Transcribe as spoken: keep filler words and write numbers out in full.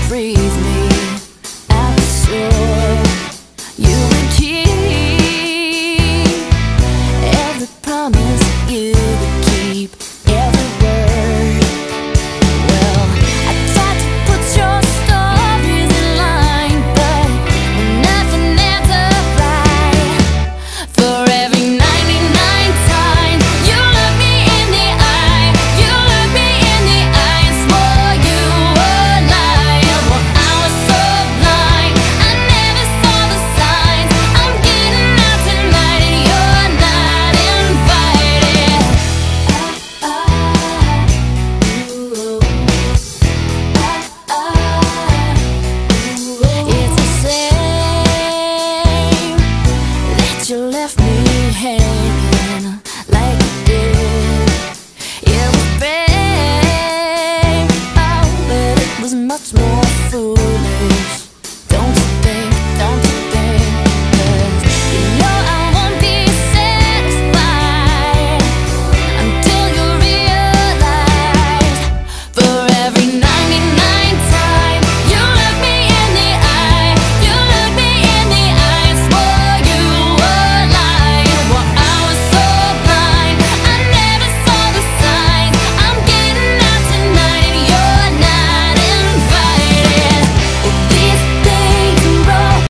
breathe me out sure you would keep every promise you would keep, every word. Well, I tried to put your stories in line, but nothing adds up right. For every ninety-nine times you look me in the eye, you look me in the eye and swore you were lying. Well, I was so blind, I never saw the signs. I'm getting out tonight and you're not invited. I, I, ooh, I, I, ooh. It's a shame that you left me hanging like you did. It was brave, oh, but it was much more foolish.